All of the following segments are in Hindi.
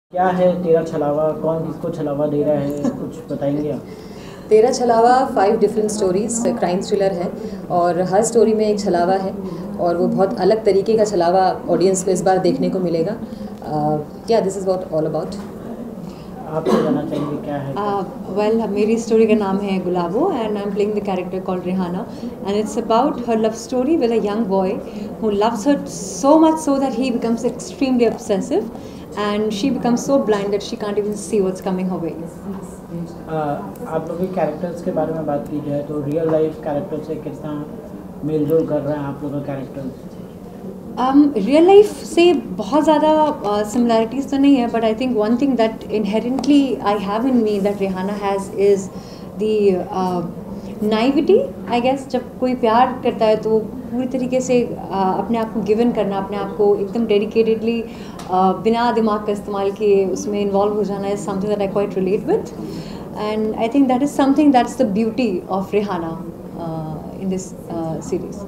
क्या है तेरा छलावा? कौन किसको छलावा दे रहा है, कुछ बताएंगे आप? तेरा छलावा 5 डिफरेंट स्टोरीज क्राइम थ्रिलर है और हर स्टोरी में एक छलावा है और वो बहुत अलग तरीके का छलावा ऑडियंस को इस बार देखने को मिलेगा। क्या this is what all about. आप क्या जानना चाहेंगे, क्या है? वेल मेरी स्टोरी का नाम है Gulabo and I am playing the character called Rehana and it's about her love story with a young boy who loves her so much so that he becomes extremely obsessive and she becomes so blind that she can't even see what's coming her way. आप लोग के कैरेक्टर्स के बारे में बात की जाए तो रियल लाइफ कैरेक्टर से कितना मेल जोल कर रहे हैं आप लोग का कैरेक्टर्स? रियल लाइफ से बहुत ज़्यादा सिमिलैरिटीज़ तो नहीं है, but I think one thing that inherently I have in me that Rehana has is the naivety I guess. जब कोई प्यार करता है तो पूरी तरीके से अपने आप को गिवन करना, अपने आप को एकदम डेडिकेटेडली बिना दिमाग का इस्तेमाल किए उसमें इन्वॉल्व हो जाना is something that I quite relate with and I think that is something that's the beauty of Rehana in this series.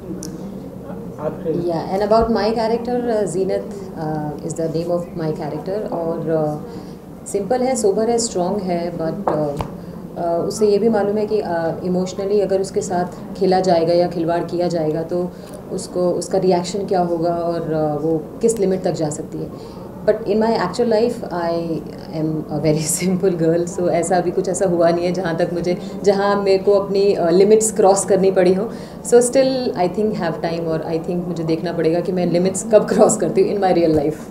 Yeah, and about my character, Zeenat is the name of my character और सिंपल है, सोबर है, स्ट्रॉन्ग है, बट उसे ये भी मालूम है कि इमोशनली अगर उसके साथ खेला जाएगा या खिलवाड़ किया जाएगा तो उसका रिएक्शन क्या होगा और वो किस लिमिट तक जा सकती है. But in my actual life I am a very simple girl, so ऐसा अभी कुछ ऐसा हुआ नहीं है जहाँ मेरे को अपनी लिमिट्स क्रॉस करनी पड़ी हो. So still I think have time और आई थिंक मुझे देखना पड़ेगा कि मैं लिमिट्स कब क्रॉस करती हूँ in my real life.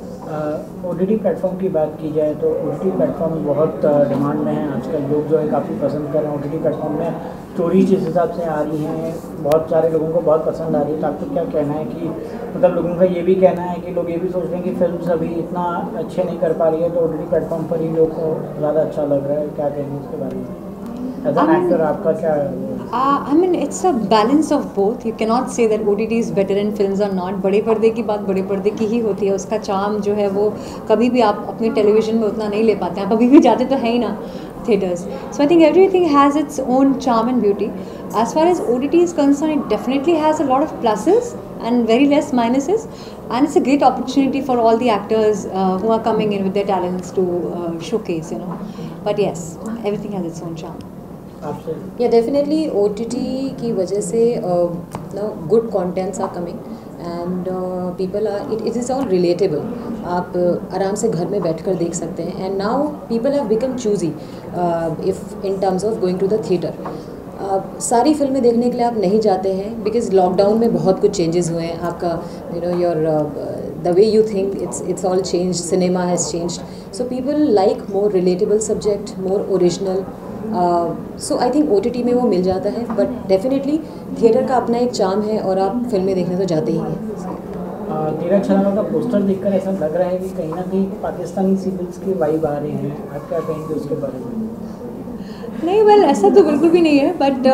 OTT platform की बात की जाए तो OTT प्लेटफॉर्म बहुत डिमांड में है आजकल. लोग जो है काफ़ी पसंद कर रहे हैं OTT प्लेटफॉर्म में. स्टोरीज जिस हिसाब से आ रही हैं बहुत सारे लोगों को बहुत पसंद आ रही है. तो आपको क्या कहना है कि मतलब लोगों का ये भी कहना है कि लोग ये भी सोच रहे हैं कि फिल्म अभी इतना अच्छे नहीं कर पा रही है तो OTT प्लेटफॉर्म पर ही लोग को ज़्यादा अच्छा लग रहा है. क्या कहेंगे इसके बारे में? एज एन एक्टर आपका क्या है? I mean, it's a balance of both. You cannot say that OTT is better and films are not. बड़े पर्दे की बात बड़े पर्दे की ही होती है. उसका चार्म जो है वो कभी भी आप अपने टेलीविज़न में उतना नहीं ले पाते हैं. आप अभी भी जाते तो है ही ना theaters. So I think everything has its own charm and beauty. As far as OTT is concerned, it definitely has a lot of pluses and very less minuses. And it's a great opportunity for all the actors who are coming in with their talents to showcase, you know. But yes, everything has its own charm. Yeah definitely OTT की वजह से good contents are coming and people are it is all relatable. आप आराम से घर में बैठकर देख सकते हैं and now people have become choosy if in terms of going to the theatre. सारी फिल्में देखने के लिए आप नहीं जाते हैं बिकॉज लॉकडाउन में बहुत कुछ चेंजेस हुए हैं. आपका your the way you think it's all change. Cinema has changed, so people like more relatable subject, more original. So I think OTT में वो मिल जाता है, बट डेफिनेटली थिएटर का अपना एक चार्म है और आप फिल्में देखने तो जाते ही हैं. तेरा छलावा का पोस्टर देखकर ऐसा लग रहा है कि कहीं ना कहीं पाकिस्तानी सीरियल्स की वाइब आ रही है. आप क्या कहेंगे उसके बारे में? नहीं, वेल ऐसा तो बिल्कुल भी नहीं है,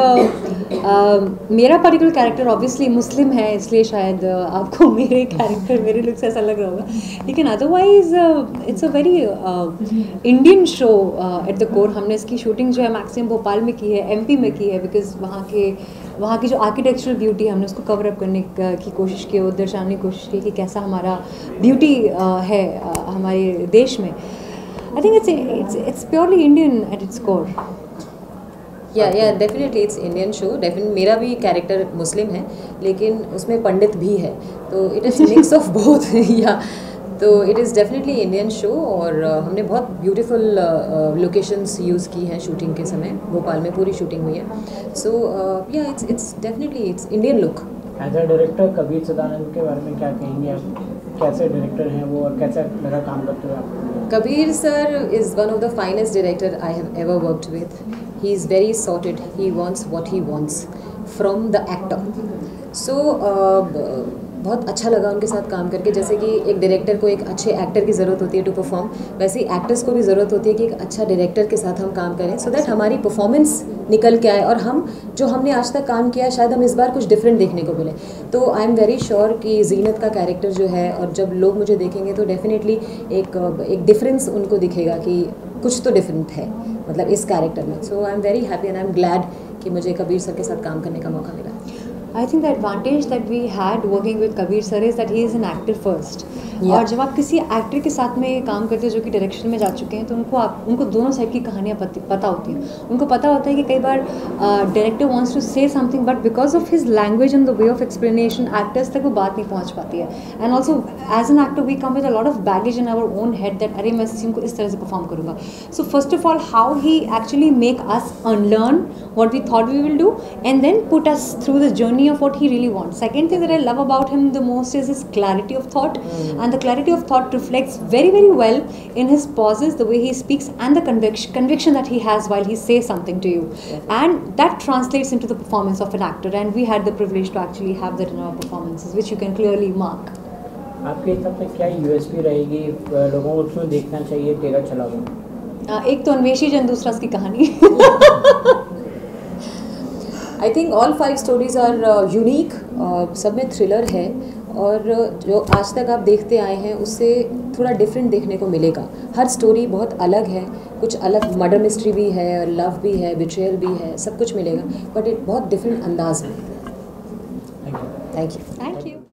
बट मेरा पर्टिकुलर कैरेक्टर ऑब्वियसली मुस्लिम है, इसलिए शायद आपको मेरे कैरेक्टर मेरे लुक से ऐसा लग रहा होगा. लेकिन otherwise it's a very Indian show at the core. हमने इसकी शूटिंग जो है मैक्सिमम भोपाल में की है, MP में की है, बिकॉज वहाँ की जो आर्किटेक्चरल ब्यूटी है हमने उसको कवर अप करने की कोशिश की और दर्शाने की कोशिश की कि कैसा हमारा ब्यूटी है हमारे देश में. I think it's purely Indian at its core. Yeah definitely it's Indian show. Definite मेरा भी कैरेक्टर मुस्लिम है लेकिन उसमें पंडित भी है, तो it is mix of both. Yeah तो it is definitely Indian show और हमने बहुत ब्यूटीफुल लोकेशंस यूज़ की हैं शूटिंग के समय. भोपाल में पूरी शूटिंग हुई है. So yeah it's definitely it's Indian look. As a director Kabir Sadanand के बारे में क्या कहेंगे आप? कैसे डायरेक्टर हैं वो और कैसा लगा काम करते हुए आपको? Kabir sir is one of the finest director I have ever worked with. He is very sorted. He wants what he wants from the actor. So बहुत अच्छा लगा उनके साथ काम करके. जैसे कि एक डायरेक्टर को एक अच्छे एक्टर की ज़रूरत होती है टू परफॉर्म, वैसे ही एक्टर्स को भी ज़रूरत होती है कि एक अच्छा डायरेक्टर के साथ हम काम करें सो दैट हमारी परफॉर्मेंस निकल के आए और हमने आज तक काम किया शायद हम इस बार कुछ डिफरेंट देखने को मिले. तो आई एम वेरी श्योर कि जीनत का कैरेक्टर जो है और जब लोग मुझे देखेंगे तो डेफिनेटली एक डिफरेंस उनको दिखेगा कि कुछ तो डिफरेंट है मतलब इस कैरेक्टर में. So I am very happy and I am glad कि मुझे कबीर सर के साथ काम करने का मौका मिला. I think the advantage that we had working with Kabir sir is that he is an actor first. Yeah. और जब आप किसी एक्टर के साथ में काम करते हो जो कि डायरेक्शन में जा चुके हैं तो उनको दोनों साइड की कहानियाँ पता होती हैं. उनको पता होता है कि कई बार director wants to say something but because of his language and the way of explanation actors तक वो बात नहीं पहुँच पाती है. And also as an actor we come with a lot of baggage in our own head that अरे मैं सीन को इस तरह से परफॉर्म करूँगा. So first of all how he actually make us unlearn what we thought we will do and then put us through the journey of what he really wants. Second thing that I love about him the most is his clarity of thought, and the clarity of thought reflects very very well in his pauses, the way he speaks, and the conviction that he has while he says something to you. And that translates into the performance of an actor, and we had the privilege to actually have that in our performances, which you can clearly mark. आपके हिसाब से क्या USP रहेगी, लोगों को क्यों देखना चाहिए तेरा चला गया? एक तो अन्वेषी जन, दूसरा उसकी कहानी. I think all 5 stories are unique, सब में थ्रिलर है और जो आज तक आप देखते आए हैं उससे थोड़ा डिफरेंट देखने को मिलेगा. हर स्टोरी बहुत अलग है, कुछ अलग मर्डर मिस्ट्री भी है, लव भी है, बिट्रेयल भी है, सब कुछ मिलेगा बट बहुत डिफरेंट अंदाज में. Thank you. Thank you.